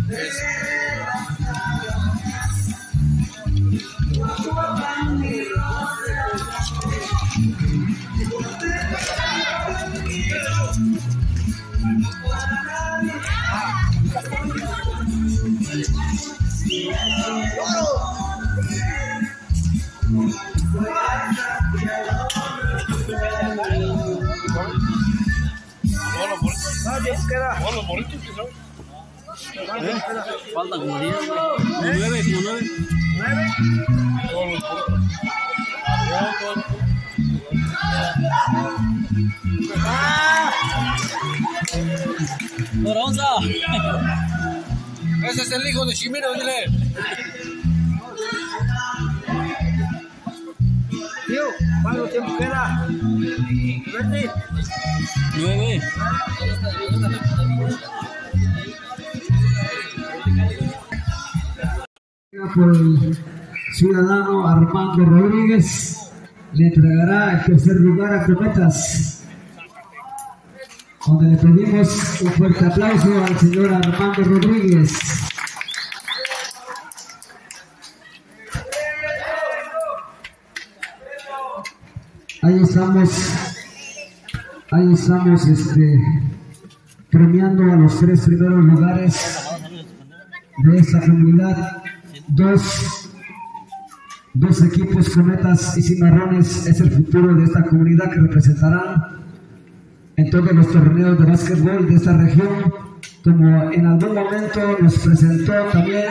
Falta como 10, 9, como 9. Moronza. Ese es el hijo de Shimiro, dile. Tío, ¿cuánto tiempo queda? 9. Por el ciudadano Armando Rodríguez le entregará el tercer lugar a Cometas, donde le pedimos un fuerte aplauso al señor Armando Rodríguez. Ahí estamos premiando a los 3 primeros lugares de esta comunidad. Dos equipos, Cometas y Cimarrones, es el futuro de esta comunidad que representarán en todos los torneos de básquetbol de esta región, como en algún momento nos presentó también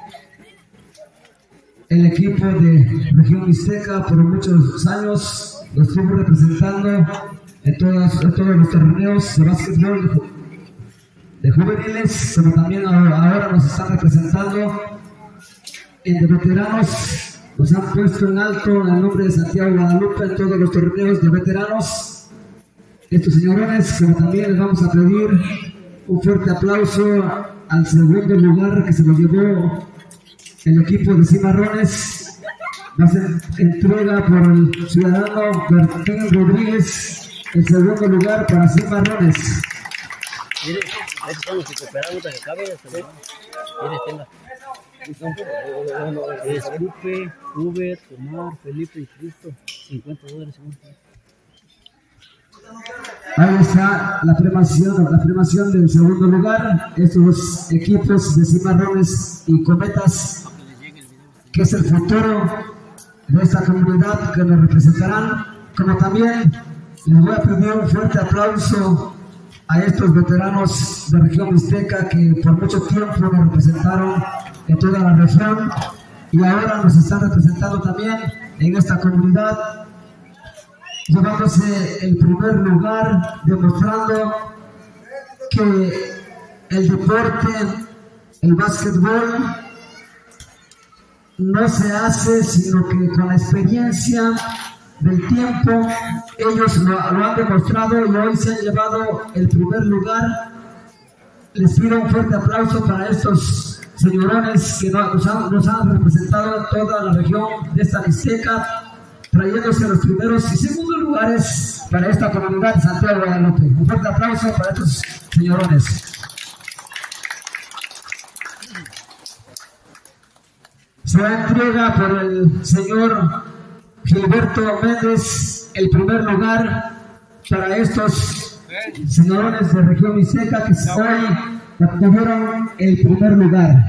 el equipo de región mixteca. Por muchos años lo estuvo representando en todos los torneos de básquetbol de juveniles, como también ahora nos están representando en de veteranos. Nos han puesto en alto el nombre de Santiago Guadalupe en todos los torneos de veteranos. Estos señorones, como también les vamos a pedir un fuerte aplauso al segundo lugar que se lo llevó el equipo de Cimarrones. Va a ser entrega por el ciudadano Martín Rodríguez, el segundo lugar para Cimarrones. Mire, estos son los que cooperaron para que acabe. Mire, tenga. Escupe, Uber, Omar, Felipe y Cristo, $50. Ahí está la premación del segundo lugar. Estos dos equipos de Cimarrones y Cometas, que es el futuro de esta comunidad que nos representarán. Como también les voy a pedir un fuerte aplauso a estos veteranos de región mixteca que por mucho tiempo nos representaron en toda la región y ahora nos están representando también en esta comunidad, llevándose el primer lugar, demostrando que el deporte, el básquetbol, no se hace sino que con la experiencia del tiempo. Ellos lo han demostrado y hoy se han llevado el primer lugar. Les pido un fuerte aplauso para estos señorones que nos han representado en toda la región de esta Mixteca, trayéndose los primeros y segundos lugares para esta comunidad de Santiago Guadalupe. Un fuerte aplauso para estos señorones. Se entrega por el señor Gilberto Méndez el primer lugar para estos señorones de región mixteca que hoy obtuvieron el primer lugar.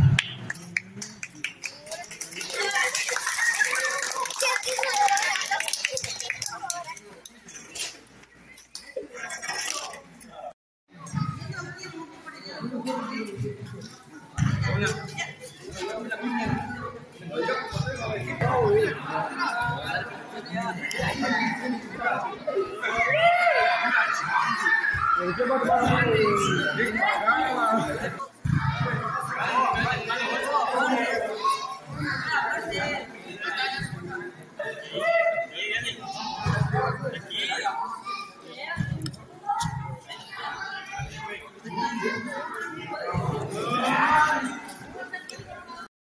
¿Qué